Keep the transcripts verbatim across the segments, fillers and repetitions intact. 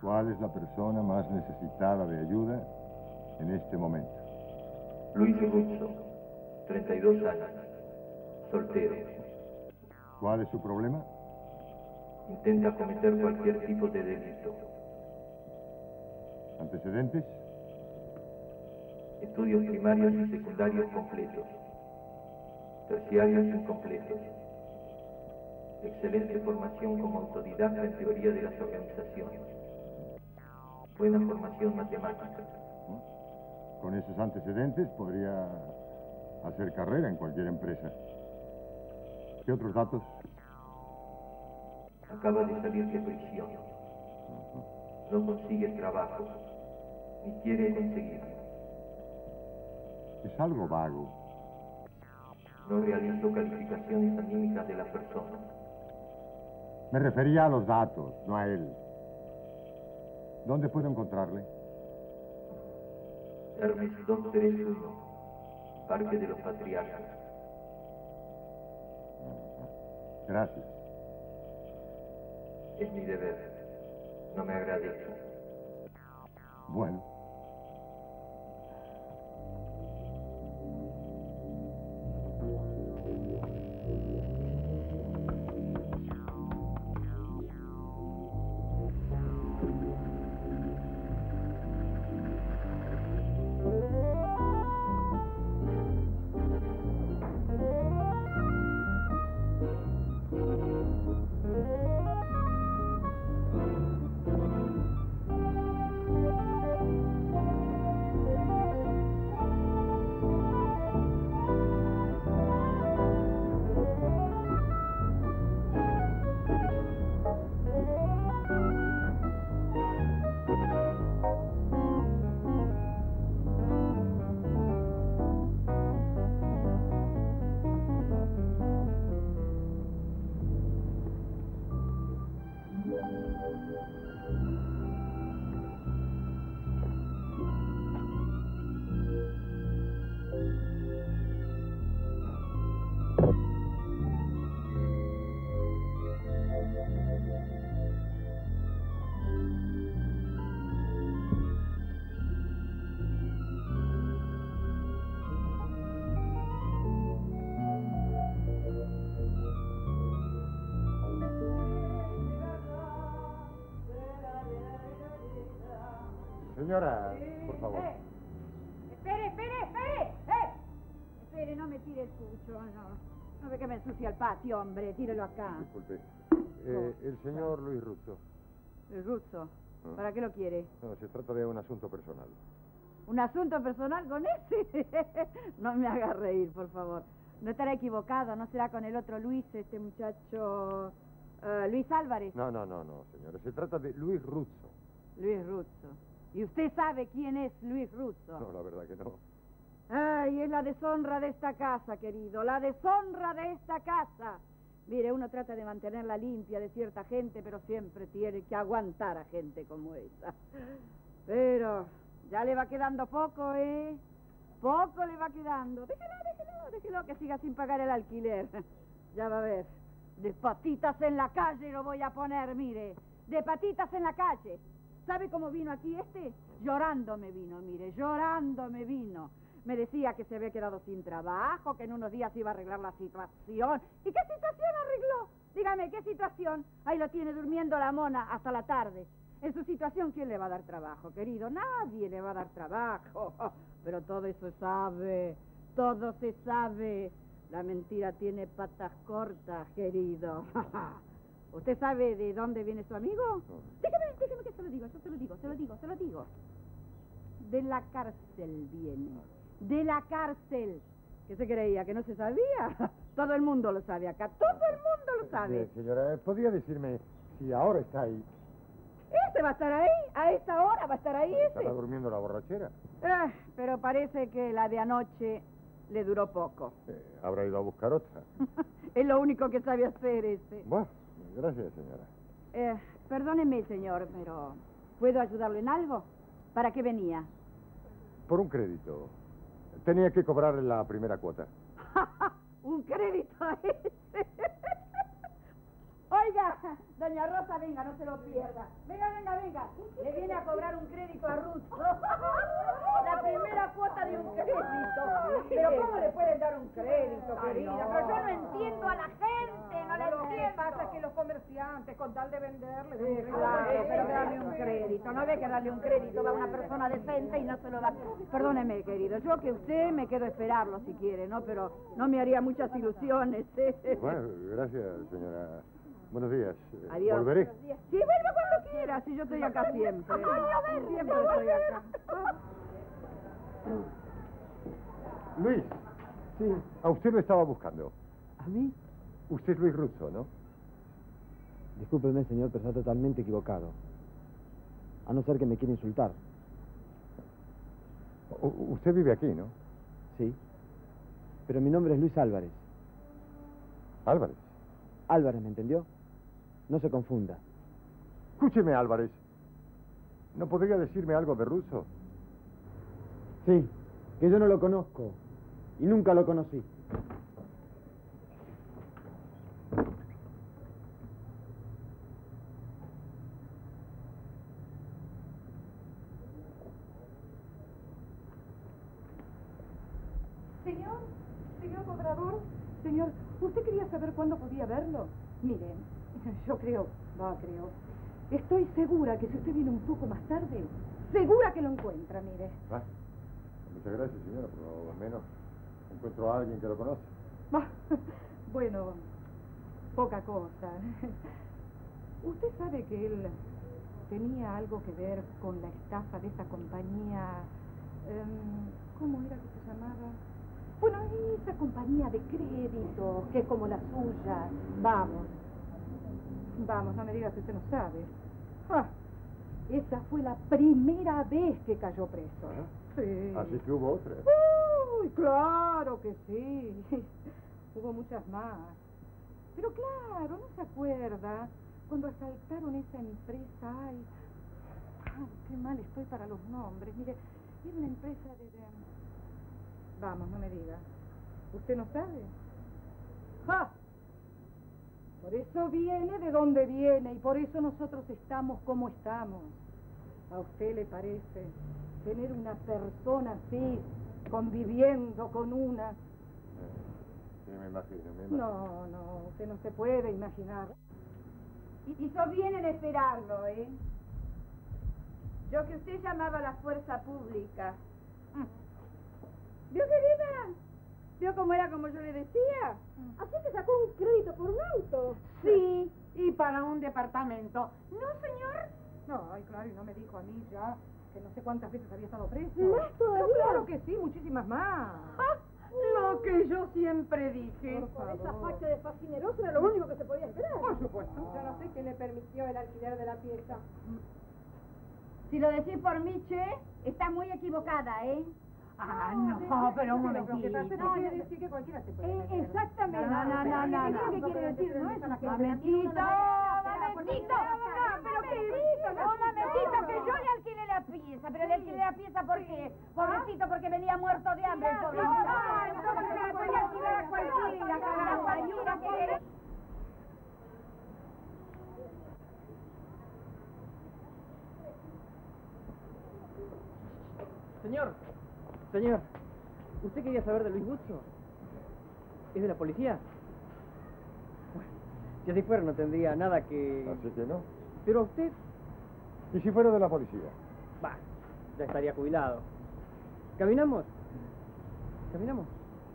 ¿Cuál es la persona más necesitada de ayuda en este momento? Luis Ruzzo, treinta y dos años, soltero. ¿Cuál es su problema? Intenta cometer cualquier tipo de delito. ¿Antecedentes? Estudios primarios y secundarios completos. Terciarios incompletos. Excelente formación como autodidacta en teoría de las organizaciones. Buena formación matemática. Con esos antecedentes podría hacer carrera en cualquier empresa. ¿Qué otros datos? Acaba de salir de prisión. No consigue trabajo, ni quiere conseguirlo. Es algo vago. No realizo calificaciones anímicas de las personas. Me refería a los datos, no a él. ¿Dónde puedo encontrarle? Hermes doscientos treinta y uno, Parque de los Patriarcas. Gracias. Es mi deber. No me agradezca. Bueno. Señora, por favor. Eh, espere, espere, espere. Eh. Espere, no me tire el pucho, no. No ve que me ensucia el patio, hombre. Tírelo acá. Disculpe. Eh, el señor Luis Ruzzo. ¿El Ruzzo? ¿Para qué lo quiere? No, se trata de un asunto personal. ¿Un asunto personal con ese? No me haga reír, por favor. No estará equivocado, no será con el otro Luis, este muchacho... Uh, Luis Álvarez. No, no, no, no, señora. Se trata de Luis Ruzzo. Luis Ruzzo. ¿Y usted sabe quién es Luis Ruzzo? No, la verdad que no. Ay, es la deshonra de esta casa, querido, la deshonra de esta casa. Mire, uno trata de mantenerla limpia de cierta gente, pero siempre tiene que aguantar a gente como esa. Pero ya le va quedando poco, ¿eh? Poco le va quedando. Déjelo, déjelo, déjelo que siga sin pagar el alquiler. Ya va a ver. De patitas en la calle lo voy a poner, mire. De patitas en la calle. ¿Sabe cómo vino aquí este? Llorando me vino, mire, llorando me vino. Me decía que se había quedado sin trabajo, que en unos días iba a arreglar la situación. ¿Y qué situación arregló? Dígame, ¿qué situación? Ahí lo tiene durmiendo la mona hasta la tarde. En su situación, ¿quién le va a dar trabajo, querido? Nadie le va a dar trabajo. Pero todo eso se sabe, todo se sabe. La mentira tiene patas cortas, querido. ¿Usted sabe de dónde viene su amigo? No. Déjeme, déjeme que se lo digo, yo se lo digo, se lo digo, se lo digo. De la cárcel viene. De la cárcel. ¿Qué se creía? ¿Que no se sabía? Todo el mundo lo sabe acá, todo el mundo lo sabe. Bien, señora, ¿podría decirme si ahora está ahí? ¿Ese va a estar ahí? ¿A esta hora va a estar ahí ese? ¿Estará durmiendo la borrachera? Ah, pero parece que la de anoche le duró poco. Eh, habrá ido a buscar otra. Es lo único que sabe hacer ese. Bueno, gracias, señora. Eh, perdóneme, señor, pero ¿puedo ayudarlo en algo? ¿Para qué venía? Por un crédito. Tenía que cobrarle la primera cuota. ¿Un crédito a ese? Oiga, doña Rosa, venga, no se lo pierda. Venga, venga, venga. Le viene a cobrar un crédito a Ruth. La primera cuota de un crédito. Pero ¿cómo le pueden dar un crédito, querida? no. Pero yo no entiendo a la gente, no la Lo que entiendo. pasa es que los comerciantes, con tal de venderle... Sí, claro, pero darle un crédito. No ve que darle un crédito va a una persona decente y no se lo da. Perdóneme, querido, yo que usted me quedo a esperarlo si quiere, ¿no? Pero no me haría muchas ilusiones, ¿eh? Bueno, gracias, señora. Buenos días. Eh, Adiós. Volveré. Sí, vuelva cuando quiera, si yo estoy acá siempre. Siempre estoy acá. Luis. Sí. A usted lo estaba buscando. ¿A mí? Usted es Luis Russo, ¿no? Discúlpeme, señor, pero está totalmente equivocado. A no ser que me quiera insultar. U- usted vive aquí, ¿no? Sí. Pero mi nombre es Luis Álvarez. Álvarez. Álvarez, ¿me entendió? No se confunda. Escúcheme, Álvarez. ¿No podría decirme algo de Russo? Sí, que yo no lo conozco. Y nunca lo conocí. Señor, señor Obrador, señor, ¿usted quería saber cuándo podía verlo? Mire, yo creo, va, creo, estoy segura que si usted viene un poco más tarde, segura que lo encuentra, mire. Ah, muchas gracias, señora, pero al menos encuentro a alguien que lo conoce. Ah, bueno, poca cosa. ¿Usted sabe que él tenía algo que ver con la estafa de esa compañía? em, ¿Cómo era que se llamaba? Bueno, esa compañía de crédito, que es como la suya. Vamos. Vamos, no me digas que usted no sabe. Ah, esa fue la primera vez que cayó preso. ¿Ah? Sí. Así que hubo otra. Uy, claro que sí. Hubo muchas más. Pero claro, ¿no se acuerda cuando asaltaron esa empresa? Ay, ay, qué mal estoy para los nombres. Mire, era una empresa de... de- Vamos, no me diga. ¿Usted no sabe? ¡Ja! Por eso viene de donde viene y por eso nosotros estamos como estamos. ¿A usted le parece tener una persona así, conviviendo con una? Sí, me imagino, me imagino. No, no, usted no se puede imaginar. Y, y so vienen a esperarlo, ¿eh? Yo que usted llamaba a la fuerza pública. ¿Vio, querida? ¿Vio cómo era como yo le decía? Así que sacó un crédito por un auto. Sí, y para un departamento. ¿No, señor? No, ay, claro, y no me dijo a mí ya que no sé cuántas veces había estado preso. ¿Más todavía? Pero claro que sí, muchísimas más. Ah, lo que yo siempre dije. Por favor. Esa facha de fascineroso era lo único que se podía esperar. Por supuesto. Yo no sé qué le permitió el alquiler de la pieza. Si lo decís por mí, che, está muy equivocada, ¿eh? Ah, no, pero un momentito. Lo que pasa es que No, quiere decir que cualquiera se puede Eh, meter. exactamente. No, no, no, no, no. ¿Qué quiere decir? No es una gente. Momentito, momentito, no, pero querido, no, momentito, que yo le alquilé la pieza, pero le alquilé la pieza porque, pobrecito, porque venía muerto de hambre el pobre. No, no, no, entonces me la podía alquilar a cualquiera, a cualquiera que... Señor, señor, ¿usted quería saber de Luis Buzzo? ¿Es de la policía? Bueno, si así fuera no tendría nada que... Así que no. Pero usted, ¿Y si fuera de la policía? bah, ya estaría jubilado. ¿Caminamos? ¿Caminamos?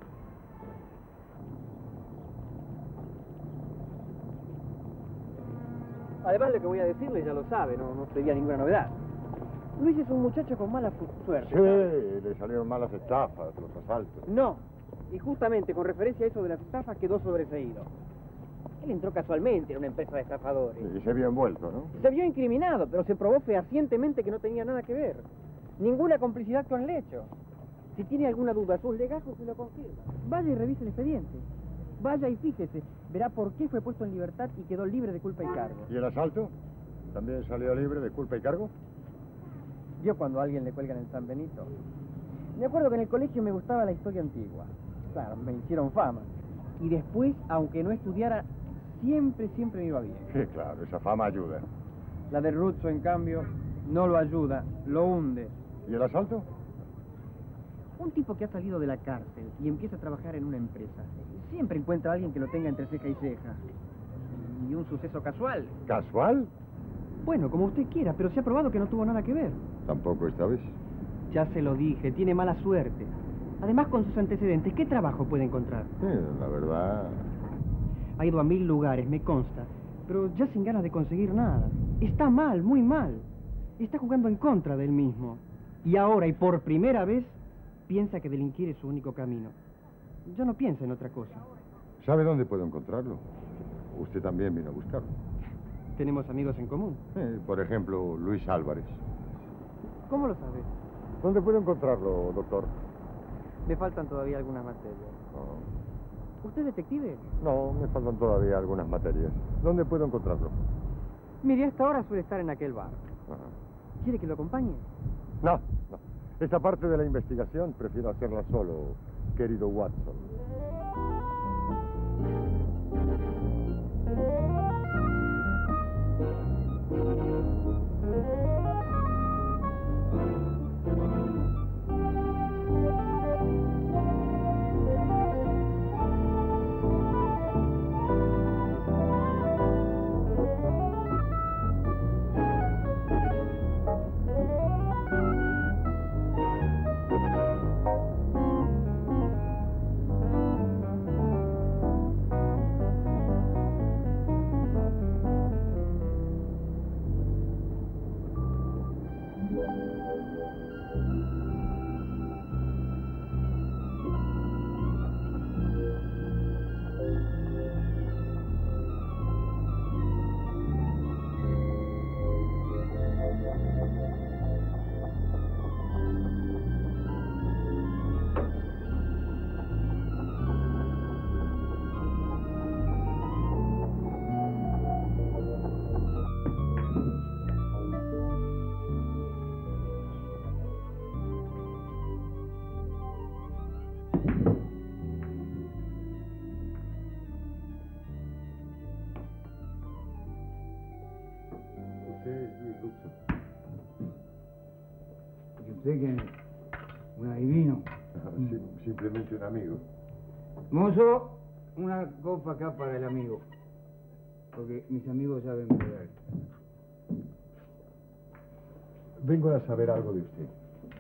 Además, lo que voy a decirle ya lo sabe, no, no sería ninguna novedad. Luis es un muchacho con mala fu- suerte. Sí, le salieron malas estafas, los asaltos. No, y justamente con referencia a eso de las estafas quedó sobreseído. Él entró casualmente en una empresa de estafadores. Y se vio envuelto, ¿no? Se vio incriminado, pero se probó fehacientemente que no tenía nada que ver. Ninguna complicidad con el hecho. Si tiene alguna duda, sus legajos se lo confirman. Vaya y revise el expediente. Vaya y fíjese. Verá por qué fue puesto en libertad y quedó libre de culpa y cargo. ¿Y el asalto? ¿También salió libre de culpa y cargo? ¿Vio cuando a alguien le cuelgan el San Benito? Me acuerdo que en el colegio me gustaba la historia antigua. Claro, me hicieron fama. Y después, aunque no estudiara, siempre, siempre me iba bien. Sí, claro, esa fama ayuda. La de Ruzzo, en cambio, no lo ayuda, lo hunde. ¿Y el asalto? Un tipo que ha salido de la cárcel y empieza a trabajar en una empresa, siempre encuentra a alguien que lo tenga entre ceja y ceja. Y un suceso casual. ¿Casual? Bueno, como usted quiera, pero se ha probado que no tuvo nada que ver. Tampoco esta vez. Ya se lo dije, tiene mala suerte. Además, con sus antecedentes, ¿qué trabajo puede encontrar? Sí, la verdad... Ha ido a mil lugares, me consta, pero ya sin ganas de conseguir nada. Está mal, muy mal. Está jugando en contra del mismo. Y ahora, y por primera vez, piensa que delinquir es su único camino. Ya no piensa en otra cosa. ¿Sabe dónde puedo encontrarlo? Usted también vino a buscarlo. Tenemos amigos en común. Eh, por ejemplo, Luis Álvarez. ¿Cómo lo sabe? ¿Dónde puedo encontrarlo, doctor? Me faltan todavía algunas materias. No, ¿Usted es detective? no, me faltan todavía algunas materias. ¿Dónde puedo encontrarlo? Mire, hasta ahora suele estar en aquel bar. Ajá. ¿Quiere que lo acompañe? No, no. Esta parte de la investigación prefiero hacerla solo, querido Watson. ¿Y usted quién es? ¿Un adivino? Sí, simplemente un amigo. Mozo, una copa acá para el amigo. Porque mis amigos saben beber. Vengo a saber algo de usted.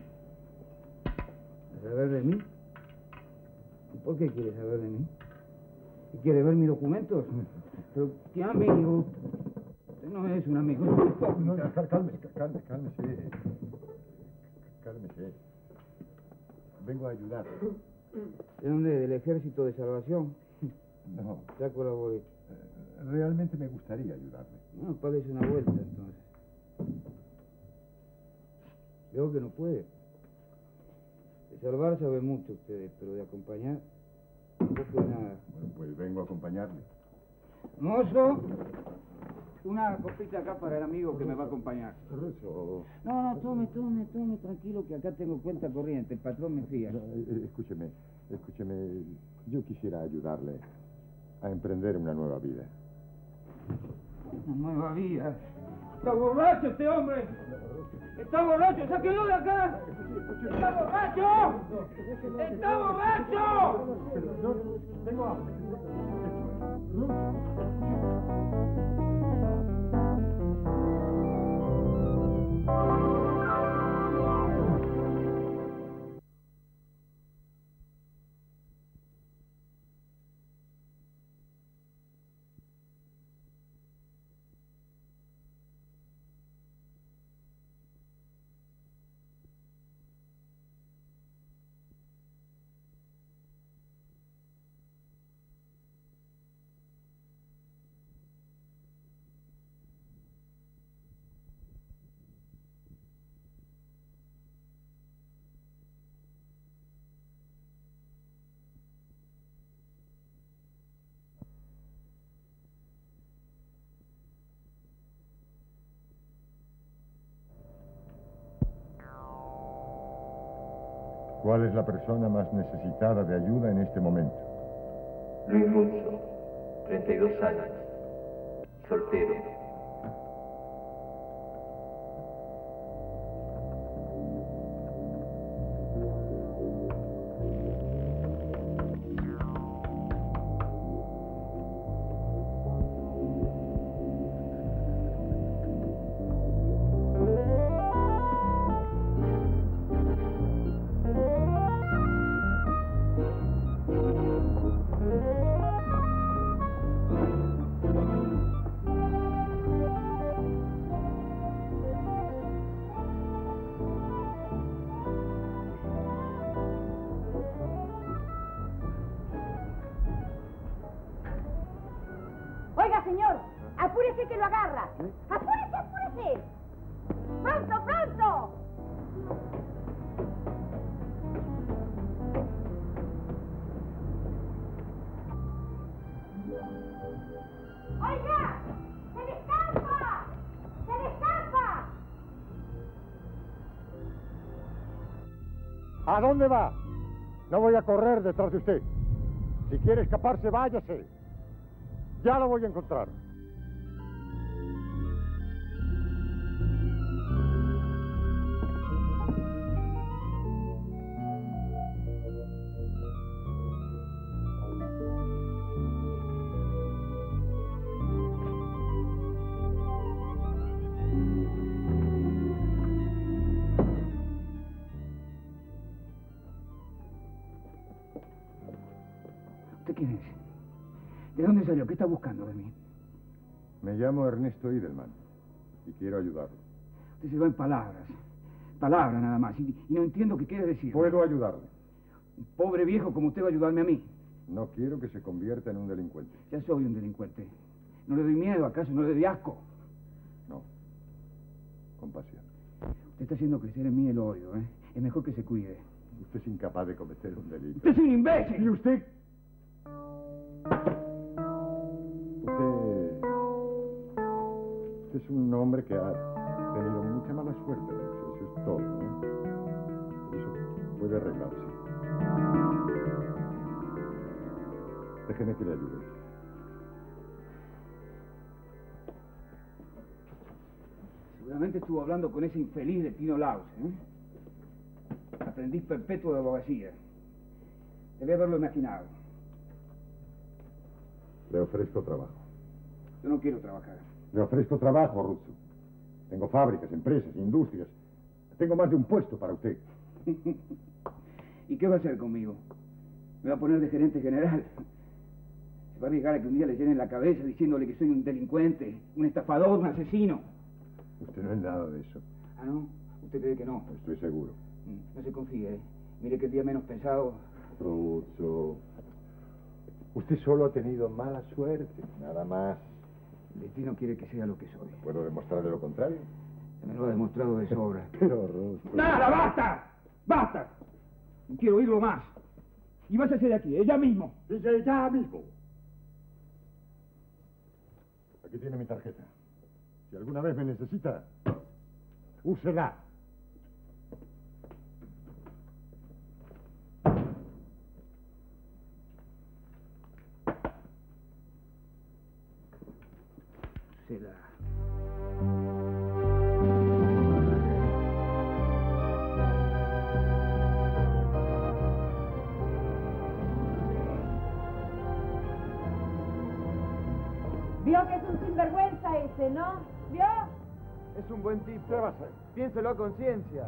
¿A saber de mí? ¿Y por qué quiere saber de mí? ¿Y quiere ver mis documentos? Pero, ¿qué amigo? Usted no es un amigo. No, no, cálmese, cálmese, cálmese. Cálmese. Vengo a ayudar. ¿De dónde? ¿Del Ejército de Salvación? No, Ya colaboré. eh, realmente me gustaría ayudarle. No, páguese una vuelta, entonces. Veo que no puede. De salvar sabe mucho ustedes, pero de acompañar, tampoco es nada. Bueno, pues vengo a acompañarle. Mozo, una copita acá para el amigo que me va a acompañar. Ruso. No, no, tome, tome, tome, tranquilo, que acá tengo cuenta corriente. El patrón me fía. No, eh, escúcheme, escúcheme. Yo quisiera ayudarle a emprender una nueva vida. Una nueva vida. ¡Está borracho este hombre! ¡Está borracho! ¡Sáquenlo de acá! ¡Está borracho! ¡Está borracho! Vengo a... ¿Cuál es la persona más necesitada de ayuda en este momento? Luis Ruzzo, treinta y dos años, soltero. Oiga, señor, apúrese que lo agarra. Apúrese, apúrese. Pronto, pronto. Oiga, se le escapa. Se le escapa. ¿A dónde va? No voy a correr detrás de usted. Si quiere escaparse, váyase. Ya lo voy a encontrar. ¿Usted quién es? ¿De dónde salió? ¿Qué está buscando de mí? Me llamo Ernesto Idelman y quiero ayudarlo. Usted se va en palabras. Palabras nada más. Y, y no entiendo qué quiere decir. Puedo ayudarle. Un pobre viejo como usted va a ayudarme a mí. No quiero que se convierta en un delincuente. Ya soy un delincuente. ¿No le doy miedo? ¿Acaso no le doy asco? No. Compasión. Usted está haciendo crecer en mí el odio, ¿eh? Es mejor que se cuide. Usted es incapaz de cometer un delito. ¡Usted es un imbécil! ¿Y usted? Usted... Usted es un hombre que ha tenido mucha mala suerte. Eso es todo, ¿no? Eso puede arreglarse. Déjeme que le ayude. Seguramente estuvo hablando con ese infeliz de Pino Laus, ¿eh? Aprendiz perpetuo de abogacía. Debe haberlo imaginado. Le ofrezco trabajo. Yo no quiero trabajar. Le ofrezco trabajo, Russo. Tengo fábricas, empresas, industrias. Tengo más de un puesto para usted. ¿Y qué va a hacer conmigo? ¿Me va a poner de gerente general? ¿Se va a arriesgar a que un día le llenen la cabeza diciéndole que soy un delincuente, un estafador, un asesino? Usted no es nada de eso. ¿Ah, no? ¿Usted cree que no? Estoy seguro. No se confíe, ¿eh? Mire que el día menos pensado... Russo, usted solo ha tenido mala suerte, nada más. El destino quiere que sea lo que soy. ¿Puedo demostrarle lo contrario? Me lo ha demostrado de sobra. Pero, Russo... ¡Nada, basta! ¡Basta! No quiero oírlo más. Y váyase de aquí, ella mismo. Dice ya mismo. Aquí tiene mi tarjeta. Si alguna vez me necesita, úsela. Úsela. Vio que es un sinvergüenza ese, ¿no? ¿Vio? Es un buen tipo. ¿Qué va a hacer? Piénselo a conciencia.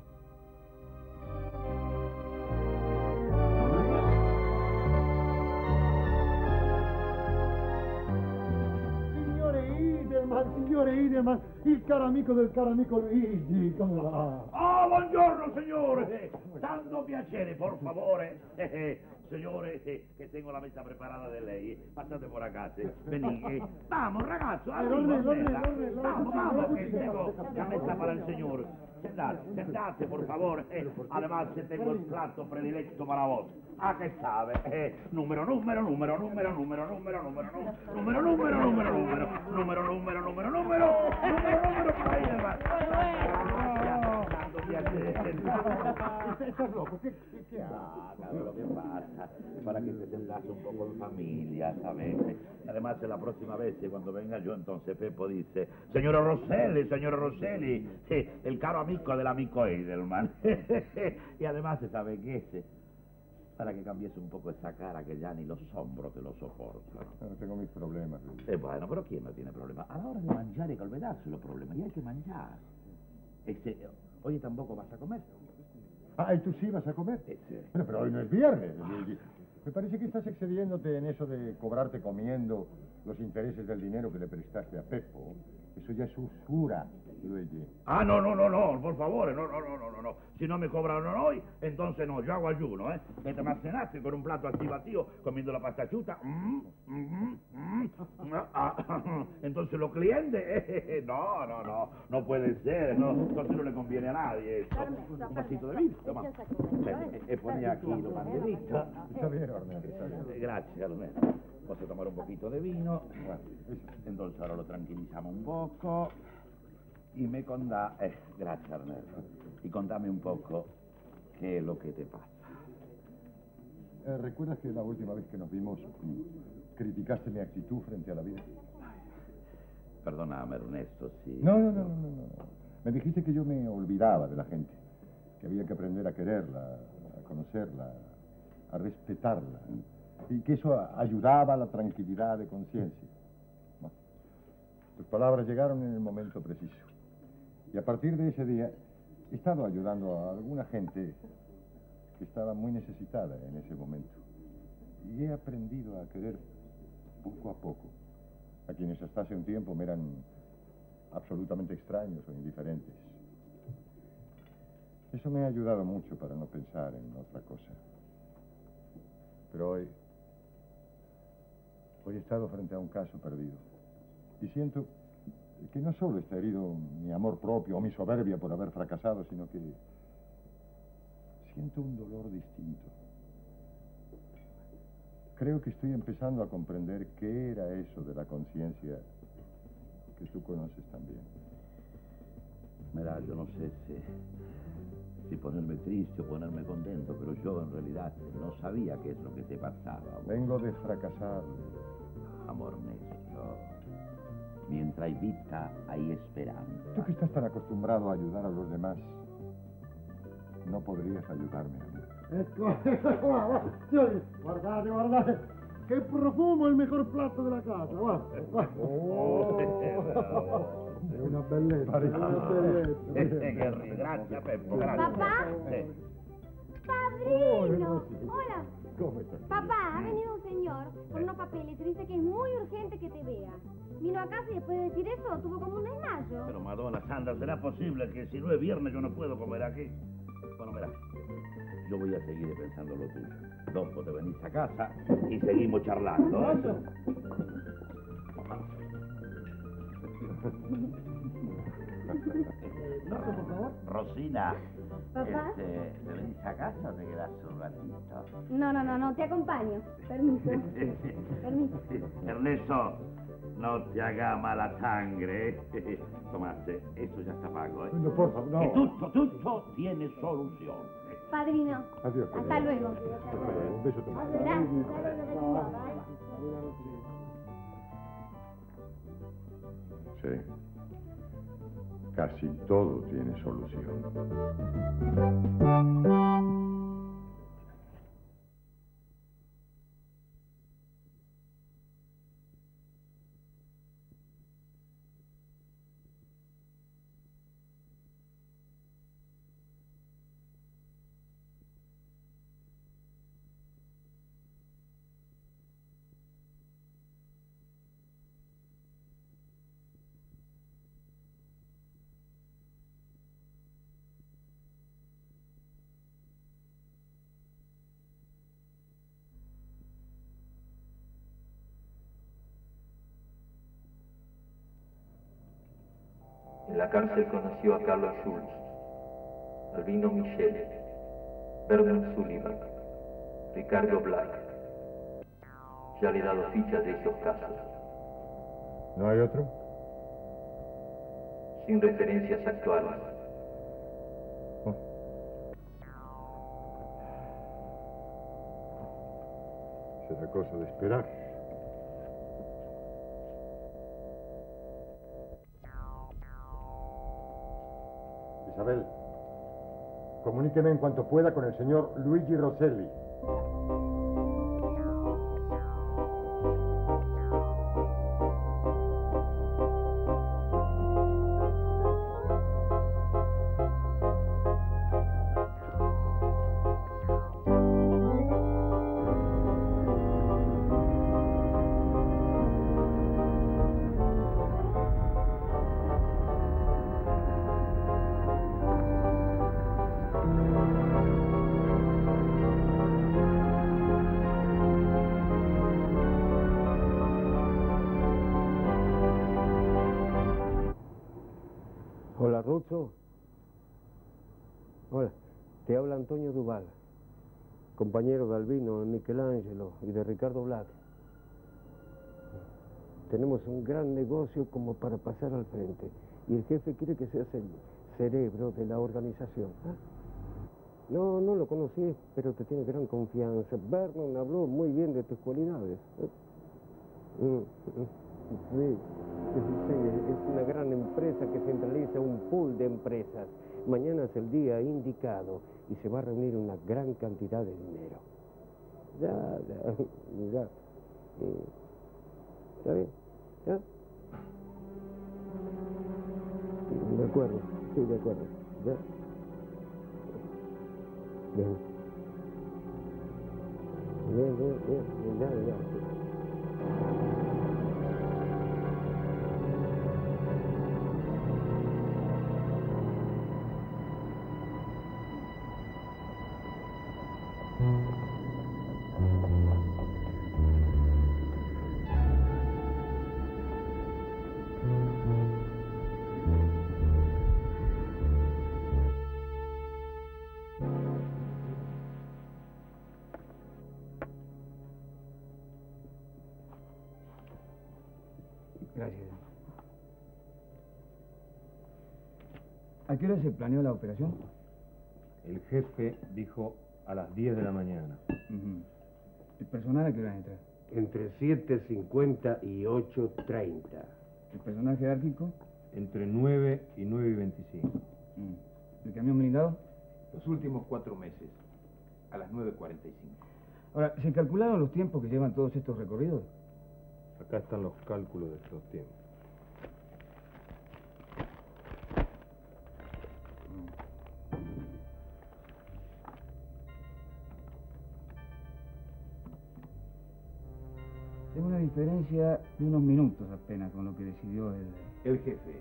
Signore Idelman, signore Idelman, il caro amico del caro amico Luigi, come va? Ah, buongiorno signore, tanto piacere, por favore. Eh, eh, signore, eh, che tengo la mesa preparata de lei. Passate por acá, eh. Vení. Eh. Vamos, ragazzo, arriba, vamos, vamos, vamos, que tengo la mesa para el señor. Sentate, sentate, por favor. Eh. Además, tengo el plato predilecto para vos. Ah, que sabe. Eh. Número, número, número, número, número, número, número, número, número, número, número, número, número, número, número, número, número, para ahí, hermano. Estás loco, ¿qué, qué, qué haces? Ah, claro, lo que pasa, para que te sentas un poco en familia, ¿sabes? Además, la próxima vez, eh, cuando venga yo, entonces Peppo dice, señora Rosselli, señora Rosselli, eh, el caro amico dell'amico Edelman. Y además, ¿sabe qué es? Para que cambiese un poco esa cara que ya ni los hombros te lo soportan. No tengo mis problemas, Luis. Eh, bueno, pero ¿quién no tiene problema? A la hora de mangiare hay que olvidarse los problemas y hay que mangiar. Este, oye, ¿tampoco vas a comer? Ah, ¿y tú sí vas a comer? Eh, sí. Bueno, pero hoy no es viernes. Me parece que estás excediéndote en eso de cobrarte comiendo los intereses del dinero que le prestaste a Peppo. Eso ya es usura, Luigi. Ah, no, no, no, no, por favor, no, no, no, no, no, no. Si no me cobraron hoy, entonces no, yo hago ayuno, ¿eh? Vete más cenaste con un plato así vacío, comiendo la pasta chuta. Mm, mm, mm, ah, ah, entonces los clientes, eh, no, no, no, no puede ser, no, entonces no le conviene a nadie eso. Un vasito de vino, toma. E pone aquí los banderitos. Está bien, Ornella, está bien. Gracias, Ornella. Vas a tomar un poquito de vino. Entonces ahora lo tranquilizamos un poco. Y me contá... Eh, gracias, Ornella. Y contame un poco qué es lo que te pasa. Eh, ¿Recuerdas que la última vez que nos vimos criticaste mi actitud frente a la vida? Perdóname, Ernesto, sí. No, no, no, no, no, no. Me dijiste que yo me olvidaba de la gente. Que había que aprender a quererla, a conocerla, a respetarla. Y que eso ayudaba a la tranquilidad de conciencia. Bueno, tus palabras llegaron en el momento preciso. Y a partir de ese día he estado ayudando a alguna gente que estaba muy necesitada en ese momento. Y he aprendido a querer poco a poco a quienes hasta hace un tiempo me eran absolutamente extraños o indiferentes. Eso me ha ayudado mucho para no pensar en otra cosa. Pero hoy... Hoy he estado frente a un caso perdido. Y siento que no solo está herido mi amor propio o mi soberbia por haber fracasado, sino que siento un dolor distinto. Creo que estoy empezando a comprender qué era eso de la conciencia que tú conoces también. Mira, yo no sé si, si ponerme triste o ponerme contento, pero yo en realidad no sabía qué es lo que te pasaba. Vengo de fracasar. Amor Ernesto, mientras hay vida, hay esperanza. Tú que estás tan acostumbrado a ayudar a los demás, no podrías ayudarme a mí. Ecco, guardate, guardate, che profumo, il miglior piatto della casa, guarda, guarda. Oh, è una bellezza, è una bellezza. Che ringrazia, Peppo, grazie. Papà? Sí. Padrino, hola. ¿Cómo estás? Papá, ha venido un señor con unos papeles y dice que es muy urgente que te vea. Vino a casa y después de decir eso tuvo como un desmayo. Pero Madonna Santa, ¿será posible que si no es viernes yo no puedo comer aquí? Bueno, mira, yo voy a seguir pensando lo tuyo. Dopo te venís a casa y seguimos charlando. ¿Eh? No, por favor. Rosina, Papá. este, ¿te venís a casa o te quedás un ratito? No, no, no, no, te acompaño. Permiso. Permiso. Ernesto, no te haga mala sangre. ¿Eh? Tomate, eso ya está pago, ¿eh? No, por favor, no. Que tutto, tutto tiene solución. Padrino. Adiós. Hasta luego. Un beso, Tomás. Gracias. Sí. Casi todo tiene solución. En la cárcel conoció a Carlos Schulz, Albino Michele, Bernard Sullivan, Ricardo Black. Ya le he dado fichas de esos casos. ¿No hay otro? Sin referencias actuales. Oh. Será cosa de esperar. Isabel, comuníqueme en cuanto pueda con el señor Luigi Rosselli. Hola, Rucho. Hola, te habla Antonio Duval, compañero de Albino, de Michelangelo y de Ricardo Black. Tenemos un gran negocio como para pasar al frente y el jefe quiere que seas el cerebro de la organización. ¿Ah? No, no lo conocí, pero te tiene gran confianza. Vernon habló muy bien de tus cualidades. ¿Eh? Mm, mm, sí. Sí, es una gran empresa que centraliza un pool de empresas. Mañana es el día indicado y se va a reunir una gran cantidad de dinero. Ya, ya, ya. ¿Está bien? ¿Ya? De acuerdo, sí, de acuerdo. ¿Ya? Bien. Bien, bien, bien, ya, ya. Gracias. ¿A qué hora se planeó la operación? El jefe dijo a las diez de la mañana. Uh-huh. ¿El personal a qué hora entra? Entre siete cincuenta y ocho treinta. ¿El personal jerárquico? Entre nueve y nueve y veinticinco. Uh-huh. ¿El camión blindado? Los últimos cuatro meses, a las nueve cuarenta y cinco. Ahora, ¿se calcularon los tiempos que llevan todos estos recorridos? Acá están los cálculos de estos tiempos. Tengo una diferencia de unos minutos apenas con lo que decidió el... El jefe.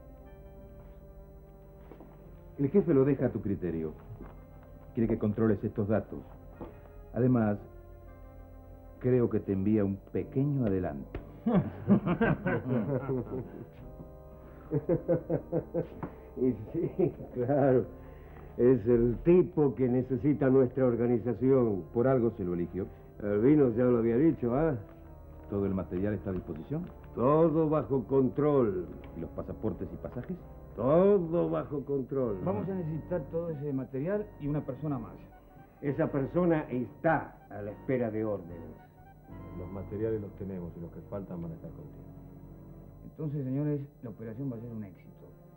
El jefe lo deja a tu criterio. Quiere que controles estos datos. Además, creo que te envía un pequeño adelanto. Y sí, claro. Es el tipo que necesita nuestra organización. Por algo se lo eligió. Albino ya lo había dicho, ¿ah? ¿Todo el material está a disposición? Todo bajo control. ¿Y los pasaportes y pasajes? Todo bajo control. Vamos a necesitar todo ese material y una persona más. Esa persona está a la espera de órdenes. Los materiales los tenemos y los que faltan van a estar contigo. Entonces, señores, la operación va a ser un éxito.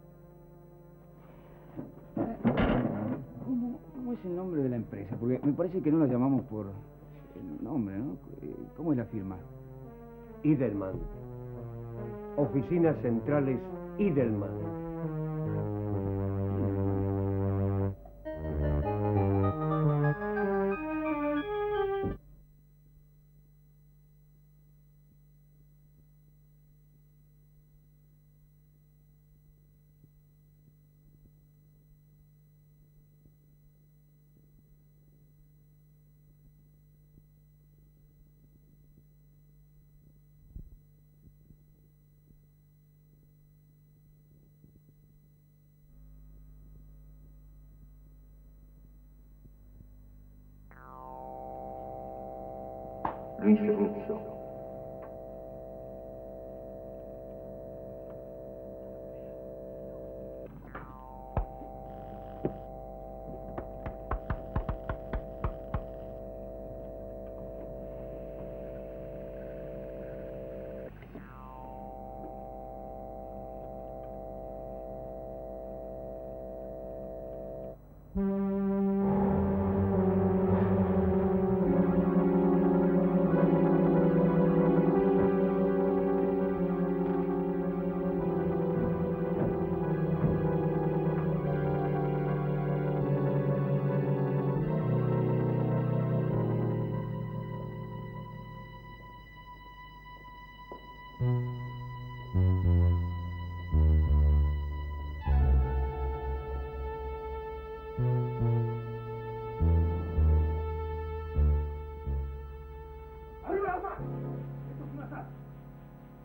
¿Cómo, cómo es el nombre de la empresa? Porque me parece que no la llamamos por el nombre, ¿no? ¿Cómo es la firma? Idelman. Oficinas Centrales Idelman. Luis Russo.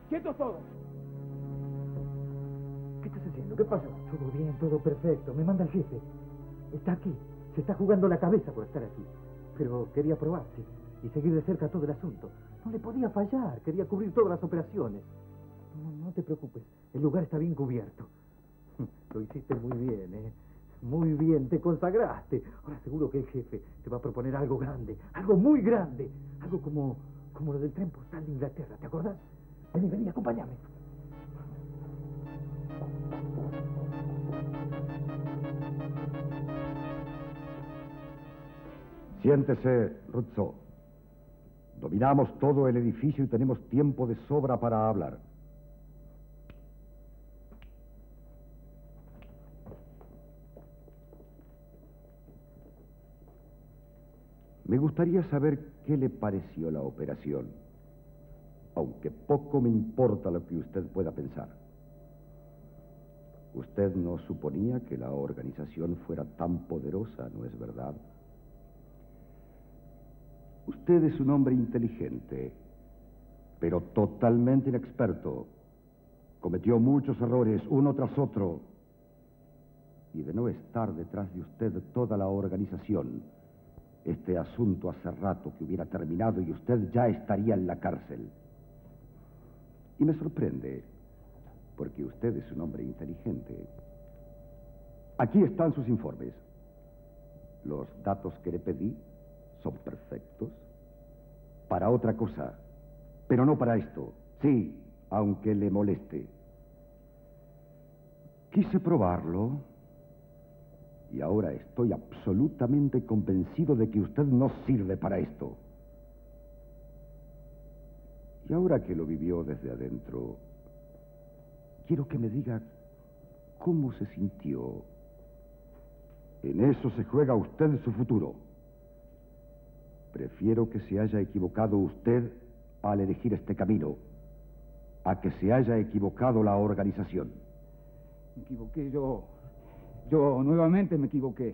¡Quietos todos! ¿Qué estás haciendo? ¿Qué pasó? Todo bien, todo perfecto. Me manda el jefe. Está aquí. Se está jugando la cabeza por estar aquí. Pero quería probarse y seguir de cerca todo el asunto. No le podía fallar. Quería cubrir todas las operaciones. No, no te preocupes. El lugar está bien cubierto. Lo hiciste muy bien, ¿eh? Muy bien, te consagraste. Ahora seguro que el jefe te va a proponer algo grande, algo muy grande. Algo como, como lo del tren postal de Inglaterra, ¿te acordás? Vení, vení, acompáñame. Siéntese, Ruzzo. Dominamos todo el edificio y tenemos tiempo de sobra para hablar. Me gustaría saber qué le pareció la operación, aunque poco me importa lo que usted pueda pensar. Usted no suponía que la organización fuera tan poderosa, ¿no es verdad? Usted es un hombre inteligente, pero totalmente inexperto. Cometió muchos errores, uno tras otro. Y de no estar detrás de usted toda la organización, este asunto hace rato que hubiera terminado y usted ya estaría en la cárcel. Y me sorprende, porque usted es un hombre inteligente. Aquí están sus informes. Los datos que le pedí son perfectos para otra cosa, pero no para esto. Sí, aunque le moleste. Quise probarlo y ahora estoy absolutamente convencido de que usted no sirve para esto. Y ahora que lo vivió desde adentro, quiero que me diga cómo se sintió. En eso se juega usted su futuro. Prefiero que se haya equivocado usted al elegir este camino, a que se haya equivocado la organización. Me equivoqué yo. Yo nuevamente me equivoqué.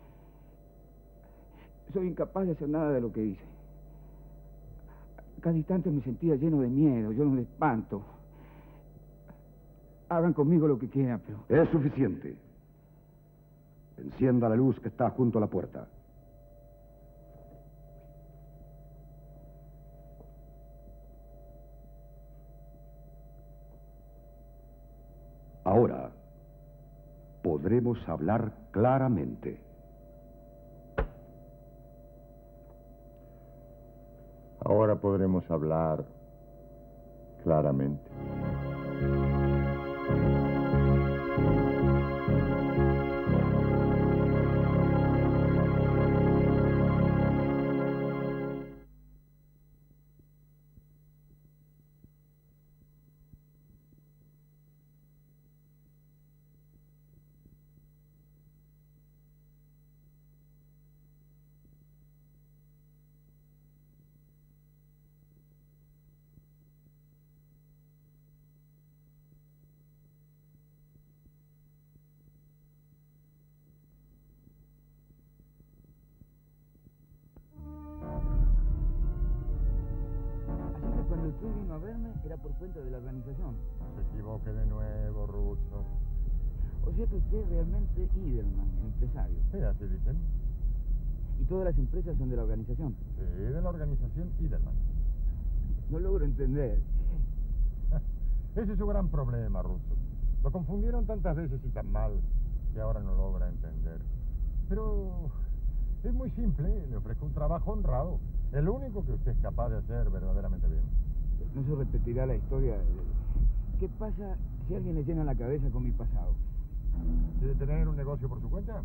Soy incapaz de hacer nada de lo que hice. Cada instante me sentía lleno de miedo, lleno de espanto. Hagan conmigo lo que quieran, pero... Es suficiente. Encienda la luz que está junto a la puerta. Ahora podremos hablar claramente. Ahora podremos hablar claramente. Cuando usted vino a verme era por cuenta de la organización. No se equivoque de nuevo, Ruzzo. O sea que usted es realmente Idelman, el empresario. Sí, así dicen. ¿Y todas las empresas son de la organización? Sí, de la organización Idelman. No logro entender. Ese es su gran problema, Ruzzo. Lo confundieron tantas veces y tan mal que ahora no logra entender. Pero es muy simple. Le ofrezco un trabajo honrado. El único que usted es capaz de hacer verdaderamente bien. No se repetirá la historia. De... ¿Qué pasa si alguien le llena la cabeza con mi pasado? ¿Quiere tener un negocio por su cuenta?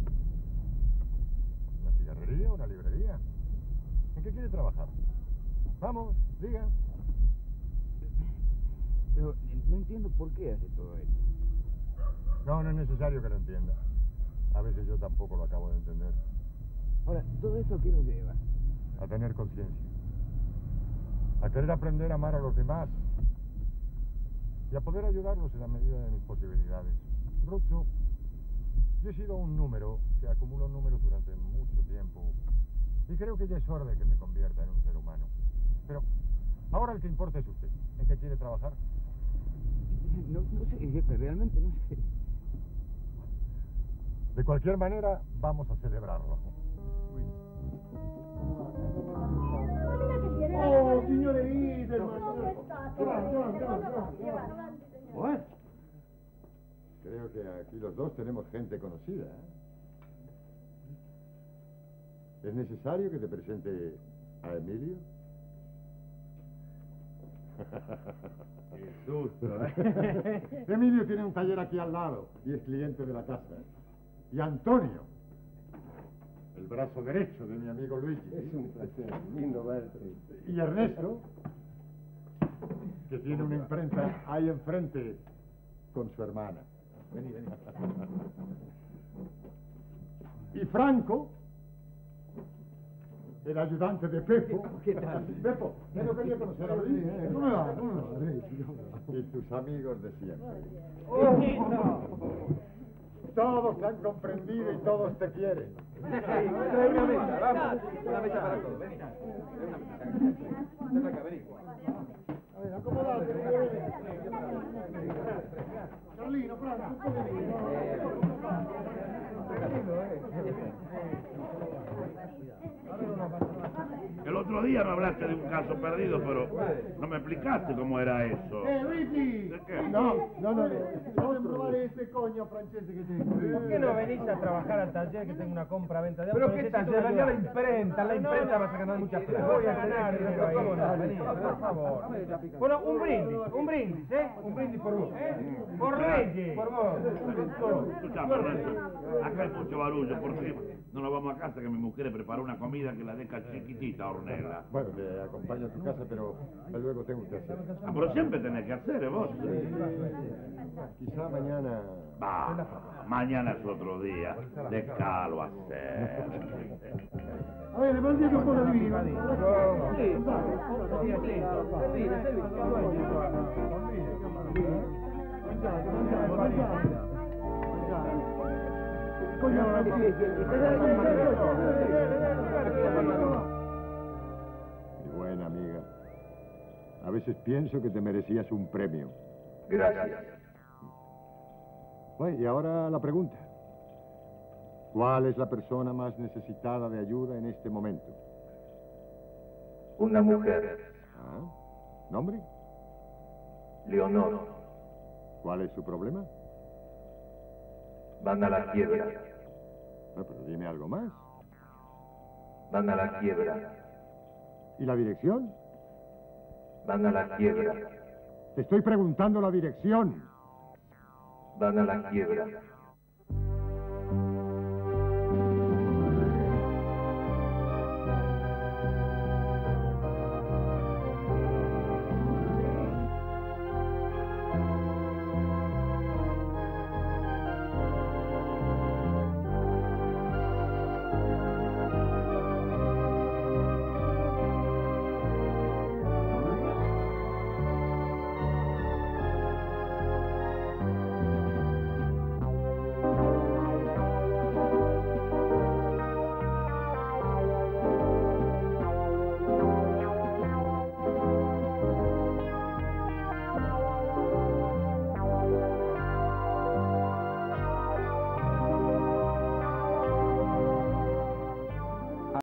¿Una cigarrería? ¿Una librería? ¿En qué quiere trabajar? Vamos, diga. Pero no entiendo por qué hace todo esto. No, no es necesario que lo entienda. A veces yo tampoco lo acabo de entender. Ahora, ¿todo esto a qué lo lleva? A tener conciencia. A querer aprender a amar a los demás. Y a poder ayudarlos en la medida de mis posibilidades. Ruzzo, yo he sido un número que acumuló números durante mucho tiempo. Y creo que ya es hora de que me convierta en un ser humano. Pero Ahora el que importa es usted. ¿En qué quiere trabajar? No, no sé, jefe, realmente no sé. De cualquier manera, vamos a celebrarlo. Oh, signore Iderman. Bueno, creo que aquí los dos tenemos gente conocida. ¿eh? ¿Es necesario que te presente a Emilio? Qué susto, ¿eh? Emilio tiene un taller aquí al lado y es cliente de la casa. Y Antonio, el brazo derecho de mi amigo Luigi. Es un placer, lindo verte. Y Ernesto, que tiene una imprenta ahí enfrente con su hermana. Vení, vení. Y Franco, el ayudante de Pepo. ¿Qué tal? Pepo, ¿ya no quería conocer a Luis? ¿Cómo me va? ¿Cómo me va? Y tus amigos de siempre. Oh, Todos te han comprendido y todos te quieren. Trae una mesa, vamos. Una mesa para todos, vení. Trae una mesa. Ven acá, vení. A ver, acomodate. Carlino, Franco, un poco de El otro día me hablaste de un caso perdido, pero no me explicaste cómo era eso. ¡Eh, Luigi! ¿De qué? No, no, no, no. Vamos a probar ese coño francese que tengo. ¿Por qué no venís a trabajar al taller que tengo una compra-venta de autos? Pero qué taller, venía la imprenta, la imprenta vas a ganar mucha plata. Voy a ganar dinero ahí. Vení, por favor. Bueno, un brindis, un brindis, ¿eh? Un brindis por vos. Por Reyes. Por vos. Escuchame, Ernesto, acá hay mucho barullo, ¿por qué no nos vamos a casa que mi mujer le preparó una comida que la deja chiquitita, Ornella? Bueno, te acompaño a tu casa, pero luego tengo que hacer. Ah, pero siempre tenés que hacer, ¿eh, vos? Quizá mañana... Va, mañana es otro día. Déjalo hacer. A ver, mandate un po' di vino. Mangiate, mangiate, mangiate. Mi buena amiga, a veces pienso que te merecías un premio. Gracias. Bueno, y ahora la pregunta. ¿Cuál es la persona más necesitada de ayuda en este momento? Una mujer, ¿Ah? ¿Nombre? Leonor, ¿Cuál es su problema? van a la quiebra, No, pero dime algo más. van a la quiebra, ¿Y la dirección? van a la quiebra, Te estoy preguntando la dirección. van a la quiebra.